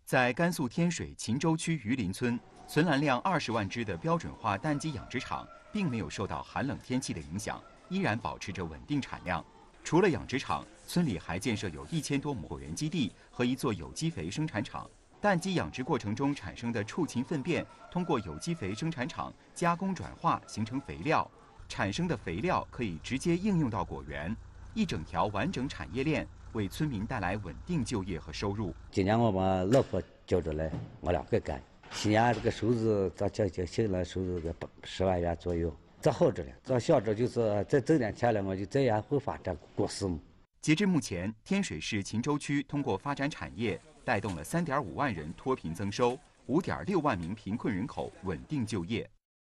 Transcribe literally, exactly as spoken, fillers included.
在甘肃天水秦州区榆林村，存栏量二十万只的标准化蛋鸡养殖场，并没有受到寒冷天气的影响，依然保持着稳定产量。除了养殖场，村里还建设有一千多亩果园基地和一座有机肥生产厂。蛋鸡养殖过程中产生的畜禽粪便，通过有机肥生产厂加工转化形成肥料，产生的肥料可以直接应用到果园，一整条完整产业链，为村民带来稳定就业和收入。 今年我们老婆叫着来，我两个干，去年这个收入咱将近新了收入个十万元左右，这好着了。咱想着就是再挣点钱了，我就再往后发展公司嘛。 截至目前，天水市秦州区通过发展产业，带动了三点五万人脱贫增收，五点六万名贫困人口稳定就业。